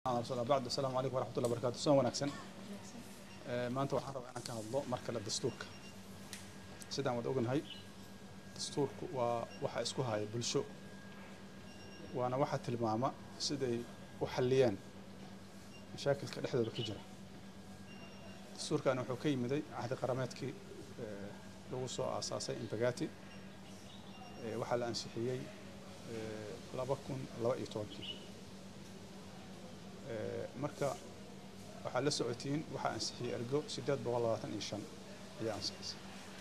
بعد السلام عليكم ورحمة الله وبركاته. سو وناكسن maanta waxaan rabaa inaan ka hadlo mar kale dastuurka. Sidaan wada ognahay dastuurku waa waxa isku haya bulsho, waana waxa tilmaama siday u xalliyeen mashaakilka dhexdooda ka jira. Dastuurkan wuxuu ka yimiday ahdi qarameedkii lagu soo aasaasay Impagati waxa la ansixiyay 2012 marka waxaa la socotiin waxa ansixiyay ergo 825 ayaa ansixisay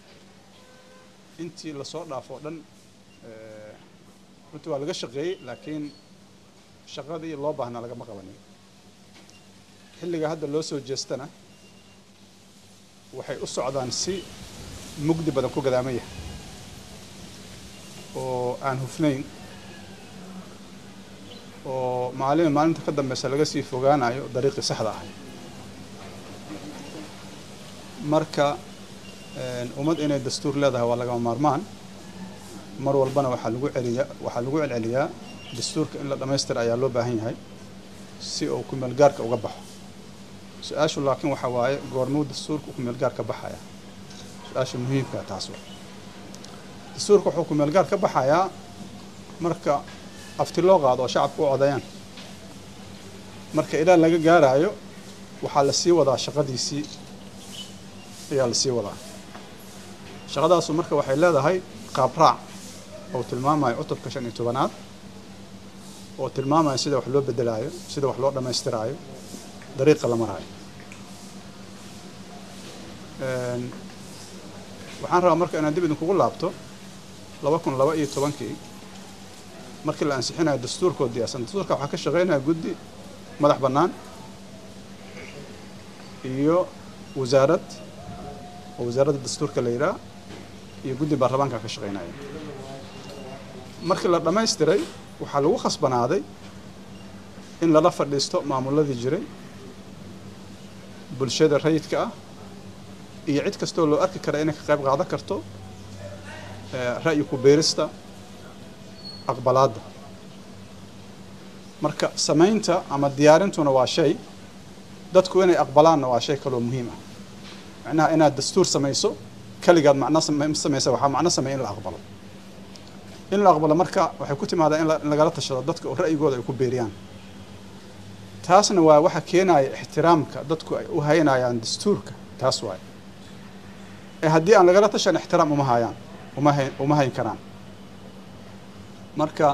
intii la soo dhaafo dhan runtii waa laga shaqeeyay laakiin shaqadii loo baahnaa laga ma qabanin. xilliga hadda loo soo jeestana waxay u socdaan si mugdi badan ku gadaamaya oo aan hufnayn oo maalinta ka dambaysa laga sii fogaanayo dariiqii saxda ah. marka ummad inay dastuur leedahay waa laga maarmaan. mar walbana waxaa lagu celceliyaa dastuurka in la dhameystiro ayaa loo baahan yahay si uu ku meel gaarka uga baxo. su-aashu laakiin waxa waaye goormuu dastuurku ku meel gaar ka baxaya? su-aasha muhiimka taas waa dastuurka wuxuu ku meel gaar ka baxayaa marka afti loo qaado oo shacabku u codayaan. marka ilaa laga gaarayo waxaa la sii wadaa shaqadiisii ayaa la sii wadaa. shaqadaasu marka waxay leedahay qaab raac oo tilmaamayo cutubka 15aad oo tilmaamayo sida wax loo bedelaayo, sida wax loo dhameystiraayo, dariiqa la maraayo. waxaan rabaa marka inaan dib idinkugu laabto 2012 markii la ansixinayo dastuurkood diyaarsan. dastuurka waxaa ka shaqeynaya guddi madax bannaan iyo wasaarad oo wasaaradda dastuurka la yidhaah iyo guddi baarlamaanka ka shaqeynaya. markii la dhammaystiray waxaa lagu khasbanaaday in lala fadhiisto maamuladii jiray, bulshada rayidka ah iyo cid kastoo loo arki kara inay ka qayb qaadan karto ra'yi ku beerista aqbalaadda. marka samaynta ama diyaarintuna waa shay, dadku inay aqbalaanna waa shay kaloo muhiim ah. macnaha inaad dastuur samayso kaligaad macno samaysa waxaa macno sameeya in la aqbalo. in la aqbalo marka waxay ku timaadaa in lagala tashado dadka oo ra'yigooda ay ku beeriyaan. taasna waa waxa keenaya ixtiraamka dadku ay u haynayaan dastuurka. taas waaye haddii aan lagala tashan ixtiraam uma hayn karaan. marka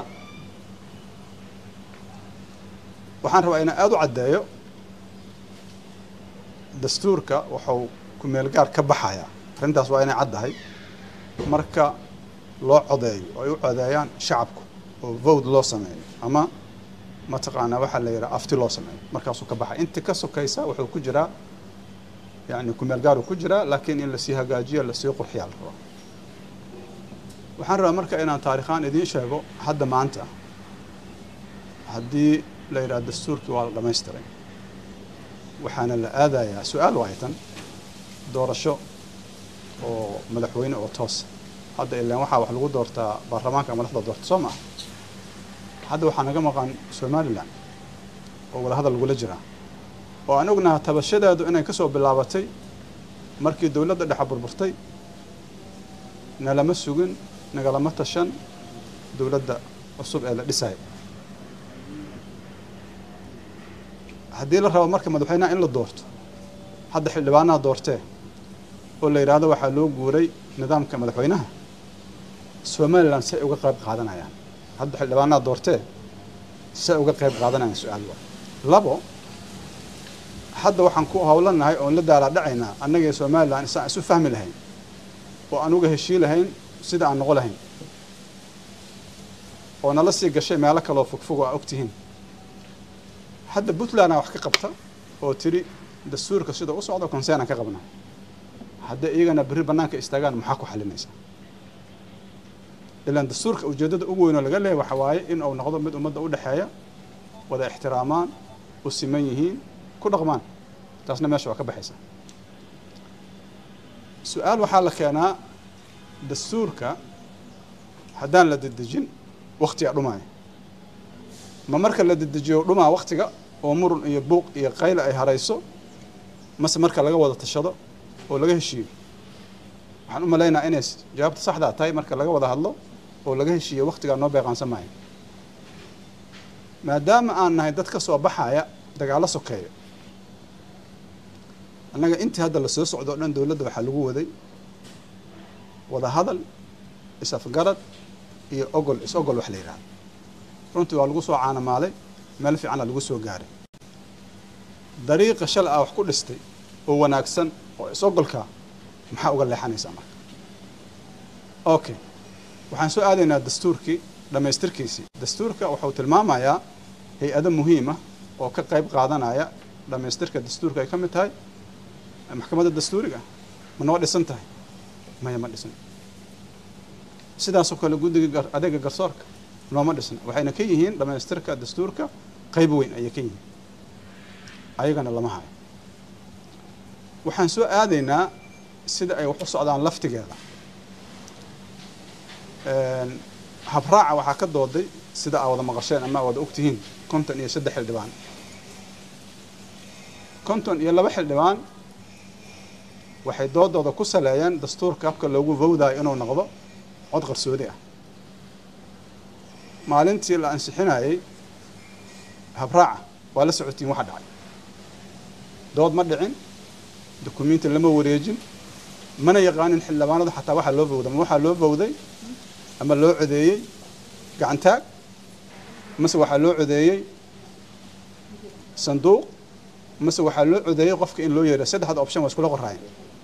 waxaan rabaa inaan aad u caddeeyo dastuurka wuxuu ku meel gaar ka baxayaa. arrintaas waa inay caddahay marka loo codeeyo oo ay u codeeyaan shacabku oo vote loo sameeyo ama mataqaanaa waxaa la yidhaha afti loo sameeyo markaasuu ka baxay. inta ka sokaysa wuxuu ku jiraa yani ku meel gaar uu ku jiraa laakiin in lasii hagaajiyo lasii qurxiyaa la rabaa. waxaan rabaa marka inaan taariikhaan idiin sheego hadda maanta haddii la yidhaha dastuurkii waa la dhamaystiray waxaana la aadayaa su-aal waaytan doorasho oo madaxweyne oo toos. hadda ilaan waxaa wax lagu doortaa baarlamaanka madaxda doorta soo maaha. hadda waxaa naga maqan Somaliland oo wada hadal lagula jiraa oo aan ognahay tabashadeedu inay ka soo bilaabatay markii dowladda dhexe burburtay. nalama sugin, nagalama tashan dowladda cusub ee la dhisay. haddii la rabo marka madaxweynaha in la doorto hadda xildhibaanaha doortee oo la yidhaahdo waxaa loo guuray nidaamka madaxweynaha. Somaliland say uga qayb qaadanayaan hadda xildhibaanaha doortee say uga qayb qaadanayaan su-aal waa. labo, hadda waxaan ku hawlanahay oon la daala dhacaynaa annagii Somaliland isaan isu fahmi lahayn oo aan uga heshii lahayn sida aan noqon lahayn oo nala sii gashay meelo kale oo fogfog oo ogtihiin. hadda Puntland wax ka qabta oo tiri dastuurka sida u socdo konseen ka qabnaa. hadda iyagana bari banaanka istaagaan maxaa ku xalinaysa? ilaan dastuurka ujeedada ugu weyn oo laga leeyahay waxa waaye in uu noqdo mid ummadda u dhaxeeya, wada ixtiraamaan, u siman yihiin, ku dhaqmaan. taasna meesha waa ka baxaysa. su-aal waxaa la keenaa dastuurka haddaan la dedejin waqtiga dhumaya. ma marka la dedejiyo dhumaa waqtiga oo murun iyo buuq iyo qayl ay harayso mase marka laga wada tashado oo laga heshiiyo waxaan u maleynayaa inay jawaabta saxda tahay marka laga wada hadlo oo laga heshiiyo waqtiga noo beeqaansan maayo maadaama aan nahay dad ka soo baxaya dagaalo sokeeyo annaga intii hadda la soo socdo dhan dawladda waxaa lagu waday wada hadal is-afgarad iyo is-ogol wax la yidhaahdo runtii waa lagu soo caanamaalay meel fiicanna lagu soo gaaray dariiqa shal ah wax ku dhistay oo wanaagsan oo is-ogolka maxaa uga leexanaysaa marka okay waxaan soo aadaynaa dastuurkii dhamaystirkiisii dastuurka wuxuu tilmaamayaa hay-ado muhiim ah oo ka qayb qaadanaya dhamaystirka dastuurka ay ka mid tahay maxkamadda dastuuriga ma noo dhisan tahay maya ma dhisan sidaasoo kale guddiga adeega garsoorka nooma dhisan waxayna ka yihiin dhamaystirka dastuurka qayb weyn ayay ka yihiin ayagana lama hayo waxaan soo aadaynaa sida ay wax u socdaan laftigeeda habraaca waxaa ka dooday sida aa wada maqasheen ama wada ogtihiin 53 xildhibaan 52 xildhibaan waxay doodooda ku saleeyeen dastuurka habka loogu vowdayo inuu noqdo cod qarsoodi ah maalintii la ansixinayay habraaca waa la socotiin waxa dhacay dood ma dhicin dukumiinti lama wareejin mana yaqaanin xildhibaanadu xataa waxa loo vowday ma waxa loo vowday ama loo codeeyay gacantaag mase waxaa loo codeeyay sanduuq mase waxaa loo codeeyay qofka in loo yeero saddexda option waa iskula qoraayeen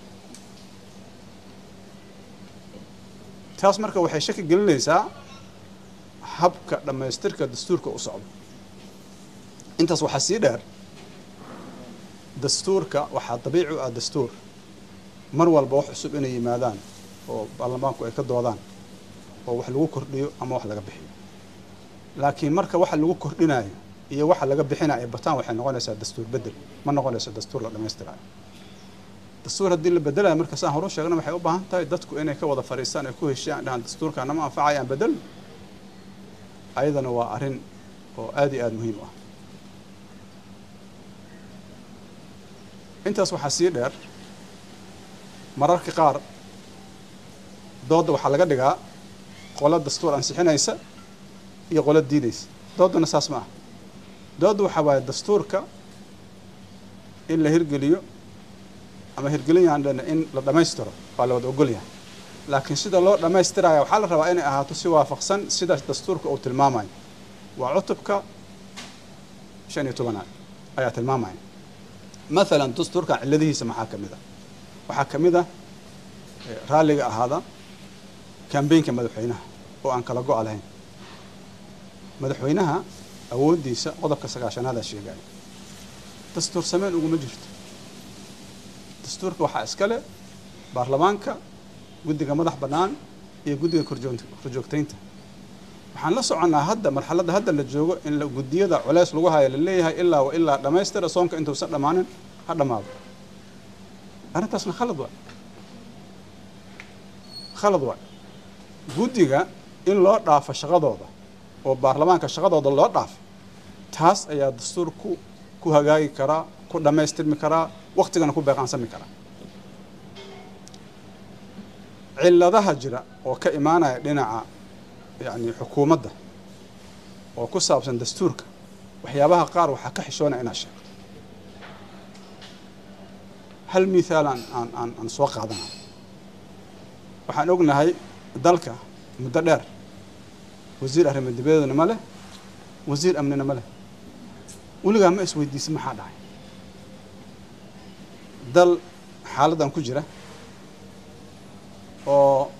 taas marka waxay shaki gelinaysaa habka dhamaystirka dastuurka u socdo intaas waxaa sii dheer dastuurka waxaa dabiici u ah dastuur mar walba wax cusub inay yimaadaan oo baarlamaanku ay ka doodaan oo wax lagu kordhiyo ama wax laga bixiyo laakiin marka waxa lagu kordhinayo iyo waxa laga bixinayo bataan waxay noqonaysaa dastuur bedel ma noqonayso dastuur la dhamaystirayo dastuur haddii la bedelayo marka saan hore u sheegna waxay u baahan tahay dadku inay ka wada fariistaan ay ku heshiiyaan dhahan dastuurkaana ma anfacayaan bedel ayadana waa arrin oo aad iyo aad muhiim u ah intaas waxaa sii dheer mararka qaar doodda waxaa laga dhigaa qola dastuur ansixinaysa iyo qola diidaysa doodana saas ma ah doodda waxaa waaye dastuurka in la hirgeliyo ama hirgelin yahan in la dhamaystiro waa la wada ogol yahay laakiin sida loo dhamaystiraya waxaa la rabaa inay ahaato si waafaqsan sida dastuurka uu tilmaamayo waa cutubka 15 ayaa tilmaamaya مثلا دستور كان الذي هي سماحة كمذا وحكمذا رالي هذا كان بين كمدحوينها وأن كلاجوا عليهم مدحوينها أود ديسا قضب كسر عشان هذا الشيء قال دستور سمين ومجرد دستور كوحة إسكالة برلمانك جودي كمدح بنان يجودي كرجوكتين waxaan la soconaa hadda marxaladda hadda la joogo in la gudiyada culays lagu hayo la leeyahay ilaa dhamaystira soonka intuu sa dhamaanin ha dhamaado arrintaasna khalad waa gudiga in loo dhaafo shaqadooda oo baarlamaanka shaqadooda loo dhaafo taas ayaa dastuurku ku hagaagi karaa ku dhamaystirmi karaa waqtigana ku beeqaansami karaa cilladaha jira oo ka imaanaya dhinaca يعني حكومة ده وكسب سن دستورك وحيابها قار وحكحشونا إن أشياء هل مثال عن سواق هذا وحنقولنا هاي ذلك مدرر وزير أهل الدبيض نمله وزير أمن نمله ولقى ما يسوي دي سمح هذا ذل حالة كجرة أو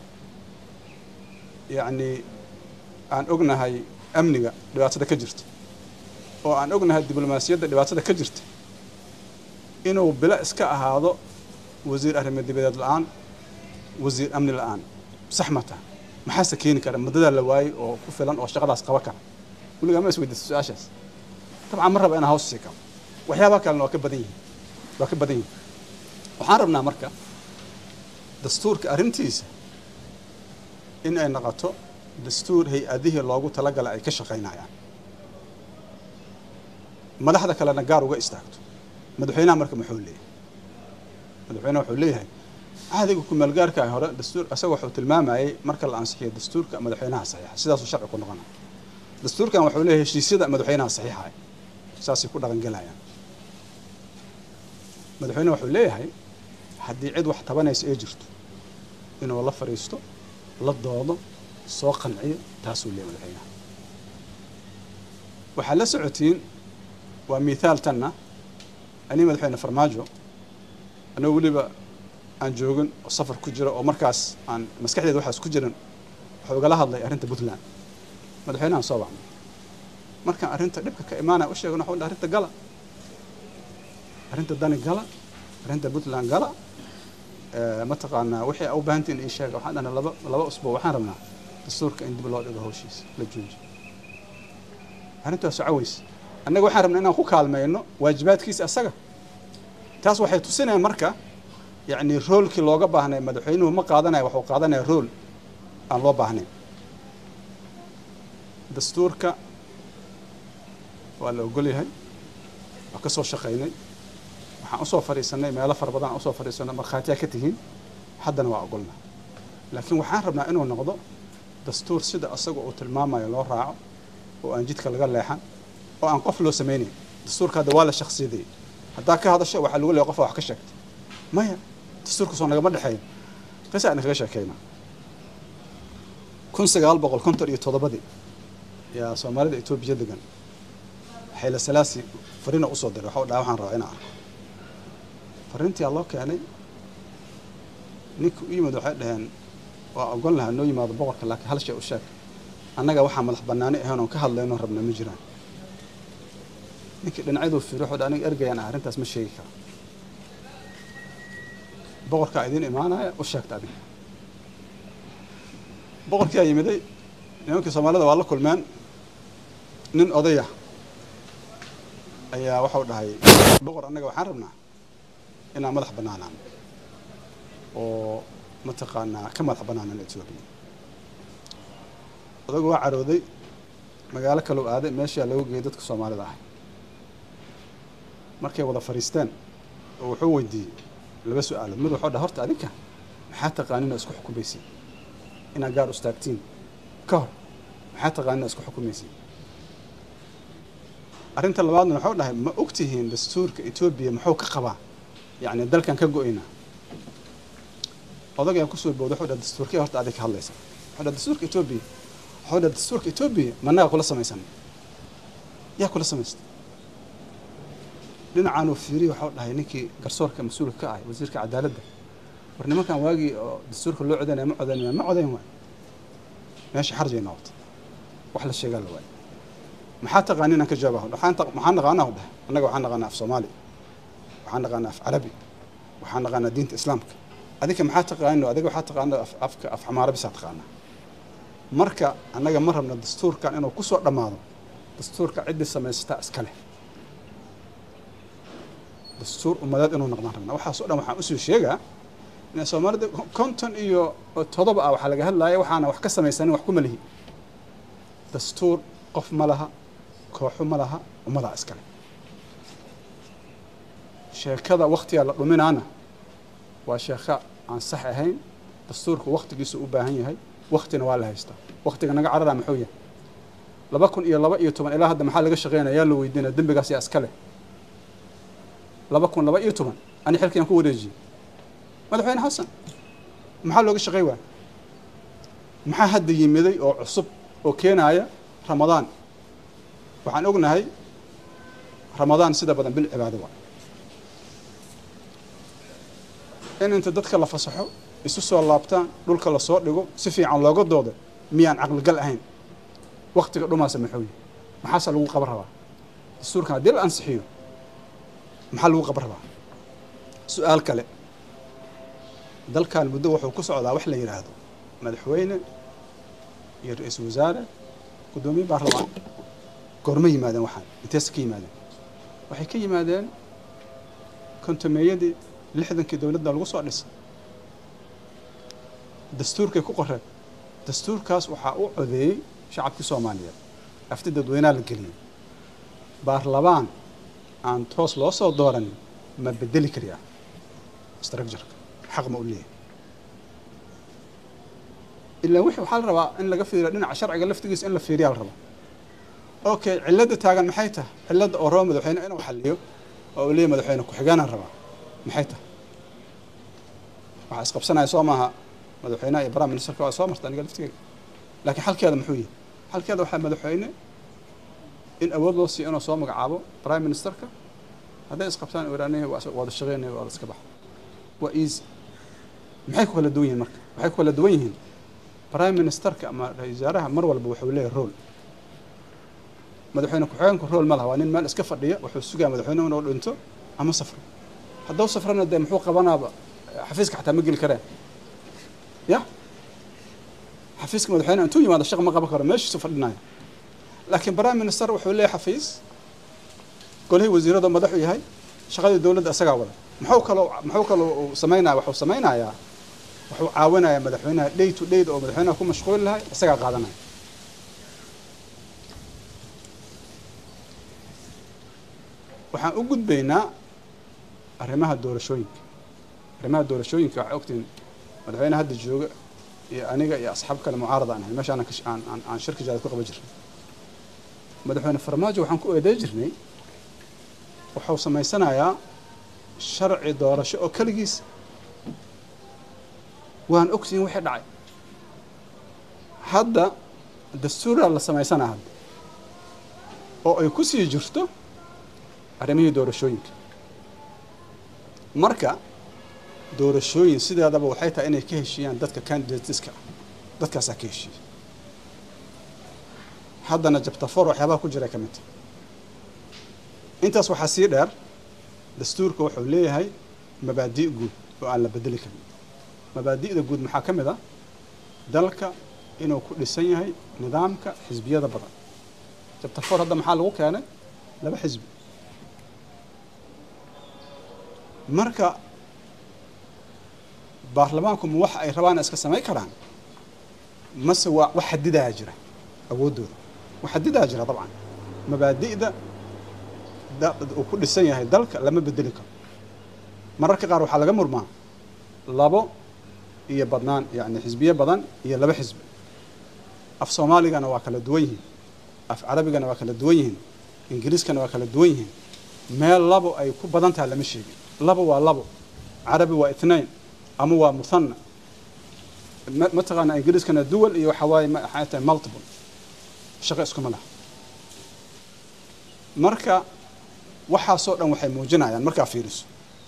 يعني aan ognahay amniga dhibaatada ka jirta oo aan ognahay diblomaasiyadda dhibaatada ka jirta inuu bila iska ahaado wasiir arrimaha dibadda la'aan wasiir amni la'aan saxmata maxaa keeni kara madada la waayay oo ku filan oo shaqadaas qaba kara waliga ma isweydiiso su'aashaas tabcan mar raba inaan hoos sii kabo waxyaabaha kalena waa ka badan yihiin waxaan rabnaa marka dastuurka arrintiisa in ay noqoto dastuur hay-adihii loogu talagalay ay ka shaqaynayaan madaxda kalena gaar uga istaagto madaxweynaha marka muxuu leeyahay madaxweynaha wuxuu leeyahay عادي يكون ملقار كهراء دستور أسوأ حوت الماء مركز الأنسحية دستور كمدحينها صحيحة سيدا الشرع يكون غنى دستور كان وحوله شيء سيدا مدحينها صحيحة أساس يكون غنجلها يعني مدحينها وحوله هاي حد يعيد واحد طبعا يسأجرت إنه والله فريستو لا الضوضة سوق العيد تاسو اللي مدحينها وحلا سعوتين ومثال تنا أني مدحينا فرماجو أنا أقول بقى aan joogin oo safar ku jiro oo markaas aan maskaxdeeda waxa isku jiran waxa uga la hadlay arinta Puntland madaxweynaha soo baxay marka arinta dhibka ka imaanay u sheegay waxa arinta gala arinta dani gala arinta Puntland gala ma taqaana wixii u baahantiin in sheego waxaan ana laba usbuuc waxaan rabnaa dastuurka in dib loo dhigo hawshiis la joojiyo arintaas caways annaga waxaan rabnaa inaan ku kaalmeeyno waajibaadkiisa asaga taas waxay tusinayaan marka يعني رول كي لوجا بهنا مدحينه ما قادنا وحو قادنا رول عن لو بهنا دستور كا ولا أقولي هاي أقصى شقيني وحنصو فريسنا ما لا فربضان أصو فريسنا مرخاتيا كتيهين حدا نوع قلنا لكن وحاربنا إنه نقضى دستور سيد أصدق وتلماما يلو راعو وأن جيت كالجال لحن وأن قفلو سميني دستور كهذا ولا شخصي ذي حتى هذا الشيء وحلو لي وقفه وحكشكت ما هي دستور كسونا قبل الحين قصة أنا خشة كينا كن سجال بقول كنتر يتوضبدي يا سومالي إتوب جدًا حيل سلاسي فرينا أصدر وحاول دعوة رأينا فرنتي الله كأني نيك يمدو حدهن وأقول لها إنه يمد بقولك لك هل شيء وشك أنا جا واحد ملح بناني هنا وكهل لأنه ربنا مجران نيك لنعيده في روح وداني أرجع أنا عرفت اسم الشيخ بقولك عايزين إيمانه وشك تعبين بقولك يا يمدي يمكن سومالي ده والله كل من نن قضية أي واحد هاي بقول أنا جا وحربنا إنها ملح بنانا ومتقنا كم ملح بنانا الإثيوبي وذو عروضي مقالة كلو هذا ماشي لو جيدتك سومالي ده مركي وضع فريستان وحودي لبس سؤال مدو حدا هرت عليك حتى قانون اسكو حكم بيسي إن جار استاكتين كهر حتى قانون اسكو حكم بيسي أرنت اللي بعضنا حولها ما أكتهين دستور كإثيوبيا محوك قبا يعني الدل كان كجوينا هذا جاي كسر بوضح وده دستور كي هرت عليك هلا يسمع هذا دستور كإثيوبيا هذا دستور كإثيوبيا ما كل سنة يسمع يا كل سنة لنا عانوا فيري وحولها نيكي قرصور كمسؤول كاي وزير كعدالة ده برنامج كان واجي دستور كله عدنا ما عدنا وين ماشي حرج يناط وحلا الشيء قال له وين محاط غنينا كجابه محن غناه ده أنا وحنا غنا في صومالي وحنا غنا في عربي وحنا غنا دين إسلامك هذيك محاط غناه هذيك محاط غنا في حمارة بس غنا مركا أنا مرة من الدستور كان إنه كسر رمضان دستور كعدة سنة استأسكله دستور ومداد إنه نقدرنا وحاسونا وحاسو شيء إن سومالي كونتن إيو تضبط أو حلقة هلا وحنا وحكسر ميسان وحكم له دستور قف ملها كوحو ملها وملها أسكالي شيكذا وقتي على من أنا وشيخاء عن صحيحين دستورك وقت جيسو أباهين هاي وقت نوالها يستا وقت أنا قاعد على محوية لبكون إيه لبا يتمن إلى هذا محل جش غينا يلو ويدينا دم بقاسي أسكالي لبكون لبا يتمن أنا حلك ينكو ورجي ماذا حين حسن محل جش غيوان محد يمدي أو عصب أو كينايا رمضان waxaan ognahay ramadaan sida badan bil cibaado waa in inta dadka la fasaxo isu soo laabtaan dhulka la soo dhigo si fiican looga doodo miyaan aqal gal ahayn waqtiga dhumaasa maxay maxaa lagu qabar rabaa dastuurkan dil ansixiyo maxaa lagu qabar rabaa su'aal kale dalkan muddo wuxuu ku socdaa wax la yiraahdo madaxweyne iyo ra'iisul wasaare gudoomiye baarlamaan قرمي ماذا واحد يتسكي ماذا وحكي ماذا كنت ميدي لحدا كدولة الوصول لسه دستور كقرر دستور كاس وحقوق ذي شعب الصومالية افتدى دوينا الجليل بارلمان aan toos loo soo dooran ma bedeli kariyaa structure xaq ma u leeyahay ilaa wixii waxaa la rabaa in laga fiiriyo dhinaca sharciga laftigiisa in la fiiriyaa la rabaa okay cilada taagan maxay tahay cilada oo rabo madaxweyne inuu xalliyo oo leeyahay madaxweyne ku-xigeenaan rabaa maxay tahay waxa isqabsanaya soo maaha madaxweynaha iyo prime ministerka waa soo marta aniga laftigeyga laakiin xalkeeda muxuu yahay xalkeeda waxaa madaxweyne in awood loo siiyo inuu soo magacaabo prime ministerka hadday isqabtaan waraanaha wada shaqeynaya waa iska baxa waa easy maxay ku kala duwan yihiin marka waxay ku kala duwan yihiin prime ministerka ama ra'iisul wasaaraha mar walba wuxuu leeyahay role madaxweyne ku-xigeenku role ma laha waa nin meel iska fadhiya wuxuu sugaa madaxweyne inuu dhinto ama safro hadduu safrana dee muxuu qabanaaba xafiiska xataa ma geli kareen ya xafiiska madaxweyne intuu yimaado shaqo ma qaban karo meeshiisu fadhinaya laakiin prime minister wuxuu leeyahay xafiis golihii wasiirada madaxu yahay shaqadii dowladda isagaa wada muxuu kaloo sameynaya wuxuu sameynayaa wuxuu caawinayaa madaxweynaha day to day oo madaxweynaha ku mashquuli lahay isagaa qaadanaya waxaan u gudbaynaa arrimaha doorashooyinka waxay ogtiin madaxweyne hadda jooga iyo aniga iyo asxaab kale mucaarada aan ahay meesha aan shirka jaad ku qaban jirnay madaxweyne farmaajo waxaan ku eeday jirnay wuxuu samaysanayaa sharci doorasho oo kaligiis waan ogtiin wixii dhacay hadda dastuuraa la samaysanaa hadda oo ay ku sii jirto arrimihii doorashooyinka marka doorashooyin sideedaba waxay tahay inay ka heshiiyaan dadka candidateska dadkaasaa ka heshiiya haddana jabtafoor waxyaabaha ku jira ka mid tahay intaas waxaa sii dheer dastuurka wuxuu leeyahay mabaadi' guud oo aan la bedeli karin mabaadi'da guud maxaa ka mid ah dalka inuu ku dhisan yahay nidaamka xisbiyada badan jabtafoor hadda maxaa lagu keenay 2 xisbi marka baarlamaanku ma waxa ay rabaan iska sameey karaan mase waa wax xadidaa jira awoodooda wax xadidaa jira dabcan mabaadi'da uu ku dhisan yahay dalka lama bedeli karo mararka qaar waxaa laga murmaa 2 iyo badnaan yani xisbiye badan iyo 2 xisbi af Soomaaligana waa kala duwan yihiin af Carabigana waa kala duwan yihiin Ingiriiskana waa kala duwan yihiin meel 2 ay ku badan tahay lama sheegin 2 waa 2 Carabi waa 2 ama waa musanna mataqaana Ingiriiskana duwal iyo waxa waaye maxay tahay multiple shaqo isku malaha marka waxaasoo dhan waxay muujinayaan markaa fiiriso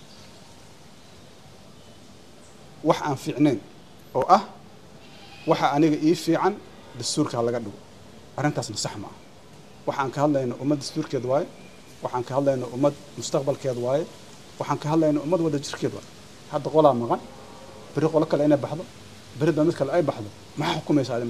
wax aan fiicnayn oo ah waxa aniga ii fiican dastuurka laga dhigo arrintaasna sax ma aha waxaan ka hadlayno ummad dastuurkeed waaye waxaan ka hadlayno ummad mustaqbalkeed waaye waxaan ka hadlayno ummad wada jirkeed waaye hadda qolaa maqan bari qolo kale inay baxdo bari mid kale ay baxdo maxaa xukumaysaa adiga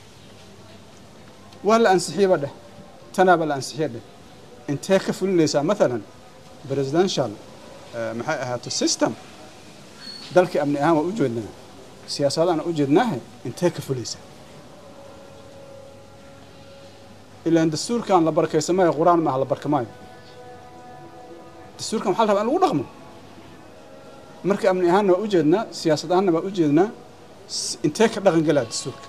waa la ansixiyay dheh tanaaba la ansixiyay dheh intee ka fulinaysaa مثلا presidential maxay ahaato system dalka amni ahaan waa u jeednaa siyaasadana u jeednaahay intee ka fulaysaa ilaa dastuurkan la barkaysamay quraan ma la barkamay dastuurkan waxa la rabaa in lagu dhaqmo marka amni ahaan waa u jeednaa siyaasadana waa u jeednaa intee ka dhaqan galaa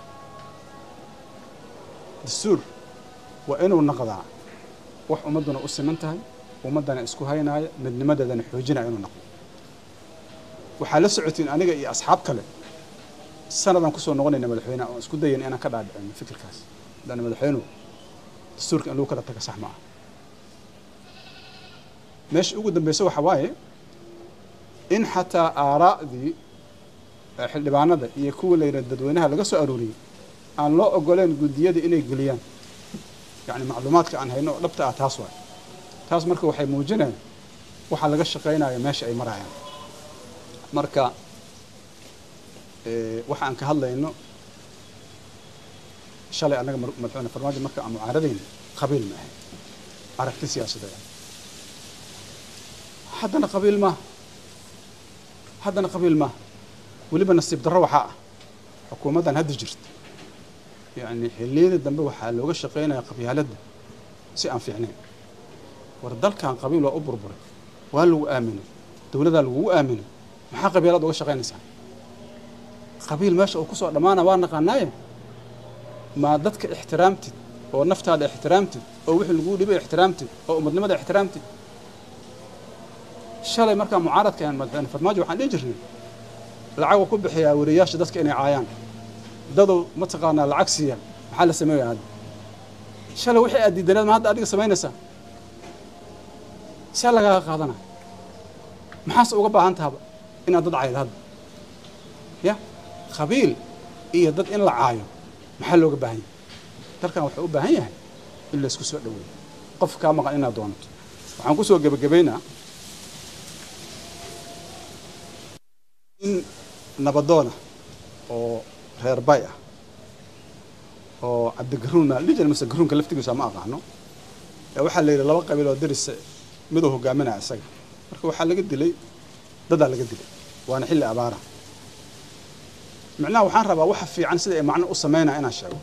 dastuur waa inuu noqdaa wax ummaduna u siman tahay ummadana isku haynaaya midnimadeedana xoojinaya inuu noqdo waxaa la socotiin aniga iyo asxaab kale sanadan ku soo noqonayna madaxweynaha oo isku dayeen inaan ka dhaadhicino fikirkaas dana madaxweynuhu dastuurka in lagu kala tago sax ma aha meesha ugu dambaysa waxa waaye in xataa aaraa'dii xildhibaanada iyo kuwa layidha dadweynaha laga soo arooriyey aan loo ogoleen guddiyada inay geliyaan يعني معلومات عن هينو لبتا تاسوا تاس مركا waxay muujinayaan waxa laga shaqeynayo meesha ay marayaan marka waxaan ka hadlayno shalay anaga madaxweyne farmaajo marka aan mucaaradeen qabiil ma ahay aragti siyaasadeed haddana qabiil ma waliba nasiib darro waxa xukuumadan hadda jirta يعني حلية الدنبه waxaa looga shaqeynaa qabyaalada si aan fiicneen وردل كان قبيل وأبربر وقالوا آمنوا دولة لو آمنوا ما حق قبيلات وش شقين إنسان قبيل ماشي وكسر لما أنا وانا قناية ما ضدك احترامتي أو النفط هذا احترامتي أو وحي الجود يبي احترامتي أو مدنما هذا احترامتي الشالي مركب معارض كان مثلا فرماجو وحن يجري العو كوب حيا ورياش ضدك إني عيان ضدوا متقانا العكسية محل سماوي هذا شالي وحي أدي دلال ما هذا أديك سماين نسا شالي قاعدنا محاس وقبع أنت هذا إن ضد عيد هذا يا خبيل إيه ضد إن العايو محل وقبعين تركنا وحقوق بهاي إلا سكسوا دولي قف كام قلنا دونت وحنقصوا جبينا إن نبضونا أو هربايا أو عبد الجرونا اللي جل مثل جرون كلفتي جسمه أقعنه وحل لي لو قبل ودرس مدوه جامنا على السجن مركو حل قد لي ضد على قد لي وأنا حل عبارة معناه وحن ربا وحف في عن سيد معناه أصمينا أنا شيء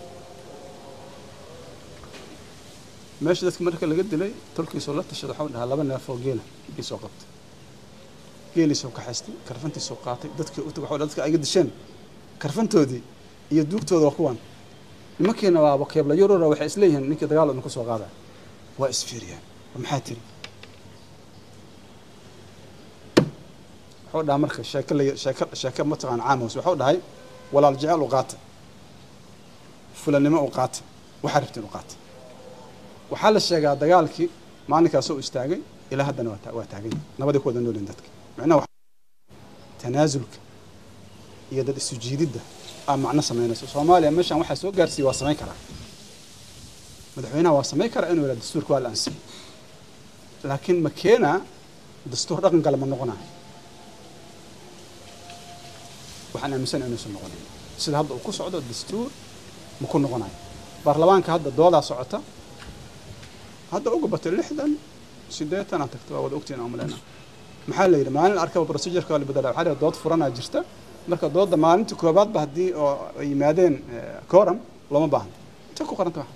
ماشي ذاك مركز اللي قد لي تركي سولت الشيء حولها لبنا فوقينا يسوقت قيلي سوق حستي كرفنتي سوقاتي ذاتك وتقول ذاتك أي قد شن كرفنتو دي يدوك تو ذوقوان المكينة وبقيب لا يورو روح إسليهن نك دجال نكو سوق هذا وإسفيريا ومحاتري حول مركز شكل متقن عام وسحول هاي ولا الجعل وقات فلان ما وقات وحرفت وقات وحال الشيء دجالك ما أنك سوق استاجي إلى هذا واتاجي نبدأ كود نقول عندك معناه تنازلك يدد السجيد ده معناه سمعنا سوماليا مش واحد سوق جالس واسمعي كرا مدحونا واسمعي كرا إنه ولا دستور كوال أنسي لكن مكينا دستور رقم قال من نقنا وحنا مثلا إنه سنقنا سيد هذا وكوس عود الدستور مكون نقنا برلمان كهذا الدولة صعته هذا عقبة اللحدا سيدات أنا تكتب أول وقتين عملنا محل يري ما الأركب بروسيجر كله بدل حاجة ضد فرنا جرته مركز ضد ما أنت كوبات بهدي يمادين كورم لما بان تكو قرنت واحد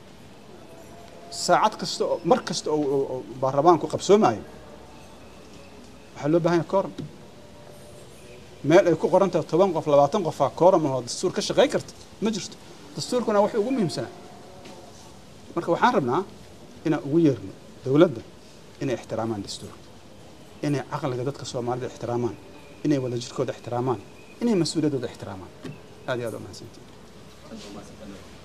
ساعات كستو مركز أو برلمان كقبسوا معي حلو بهاي كورم ما يكو قرنت طبعا قف لبعتن قف كورم هذا الدستور كش غيرت مجرت دستور كنا وحي وقوم سنة مركز وحاربنا هنا ويرنا دولتنا إن احترامان الدستور إن عقل جدتك الصومالي احترامان إن ولا جدك احترامان إن مسؤولية احترامان هذه هذا ما سنتي